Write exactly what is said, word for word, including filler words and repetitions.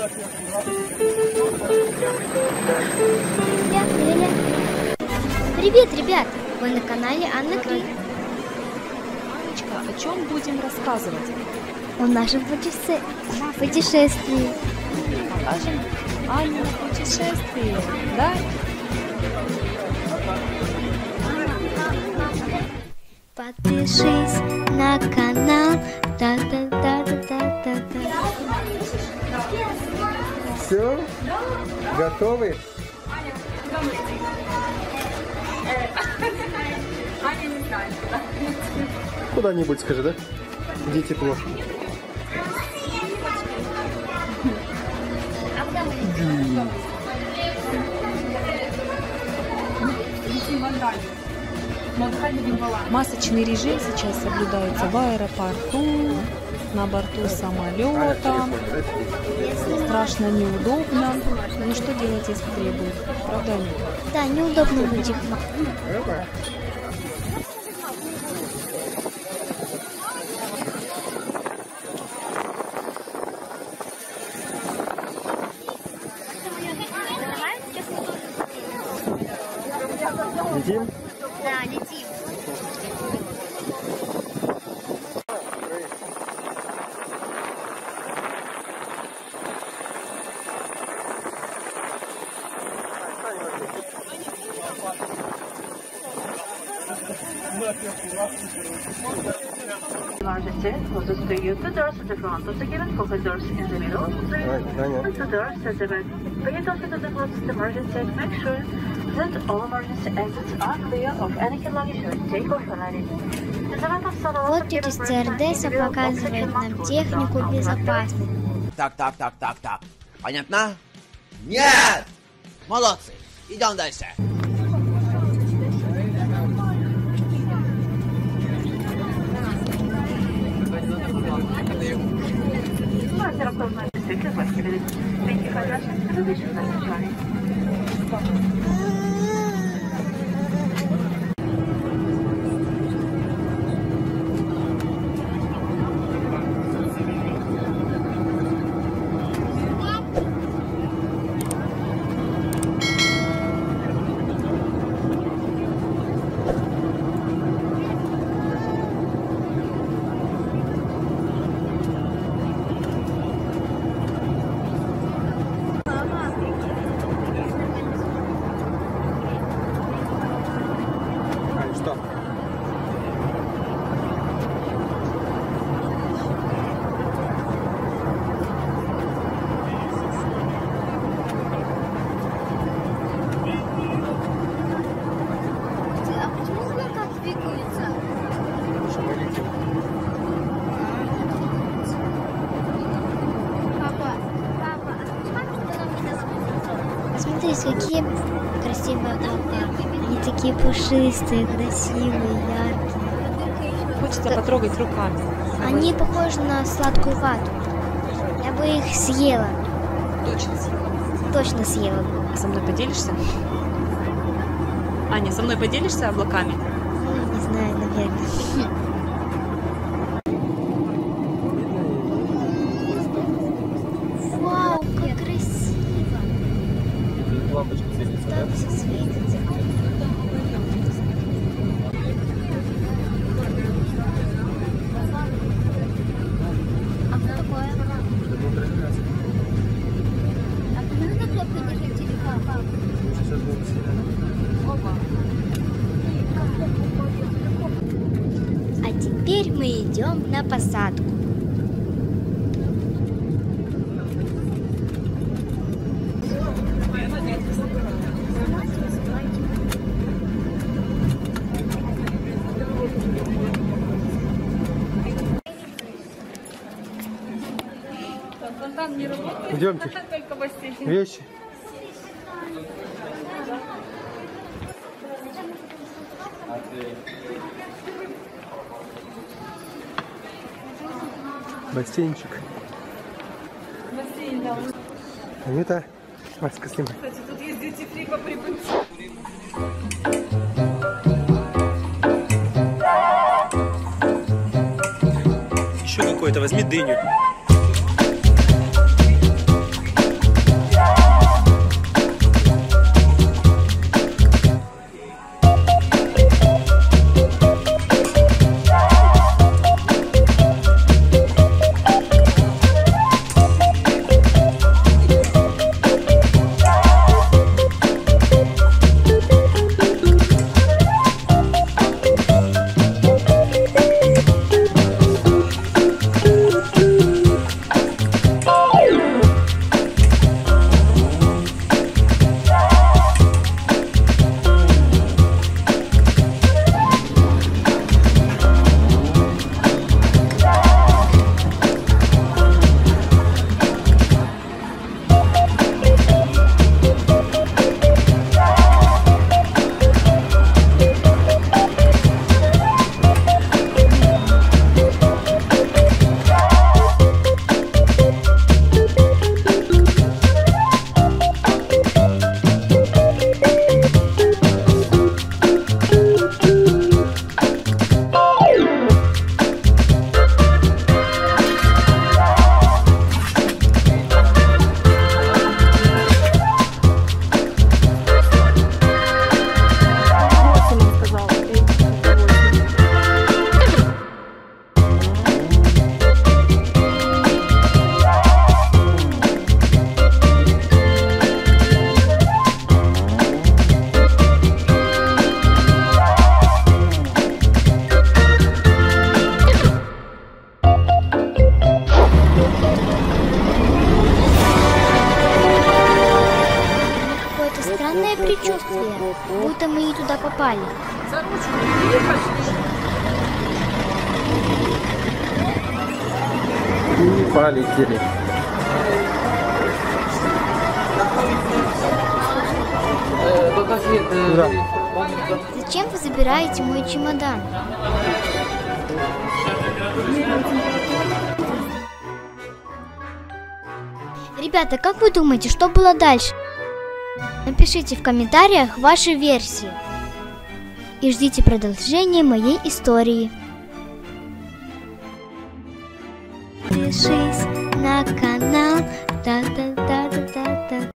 Привет, ребят! Вы на канале Анна Кри. Анечка, о чем будем рассказывать? О нашем путеше... путешествии. Покажем Аню на путешествие, да? Подпишись на канал. Та-та-та-та-та-та. Все? Готовы? Куда-нибудь скажи, да? Где тепло? Масочный режим сейчас соблюдается в аэропорту, на борту самолета. Страшно, неудобно. Ну что делать, если требует? Правда, нет? Да, неудобно будет. Летим? Да, летим. Emergency closest to you. Two doors at the front of the given focus doors in the middle. Three two doors at the back. When you talk to the closest emergency, make sure that all emergency exits are clear of any luggage or take off landing. Вот тетя стюардесса показывает нам технику безопасности. Так, так, так, так, так. Понятно? Нет! Молодцы! Идем дальше. Смотрите, какие красивые облака. Они такие пушистые, красивые, яркие. Хочется потрогать руками. Они похожи на сладкую вату. Я бы их съела. Точно съела. Точно съела. А со мной поделишься? Аня, со мной поделишься облаками? Ну, не знаю, наверное. Вау, как красиво! Лампочка светится, Там все светится. А что такое? А не надо крепко держать телефон? Сейчас будет сильно. Опа. А теперь мы идем на посадку. Идемте. Вещи. Бассейнчик. Бассейн, да. Анюта, маска снимай. Кстати, тут есть дьюти-фри по прибытию. Еще какой-то, возьми дыню. Какое-то странное предчувствие, будто мы не туда попали. За ручку и пошли. И полетели. Куда? Зачем вы забираете мой чемодан? Ребята, как вы думаете, что было дальше? Напишите в комментариях ваши версии. И ждите продолжения моей истории. Подпишись на канал. Та-та-та-та-та-та.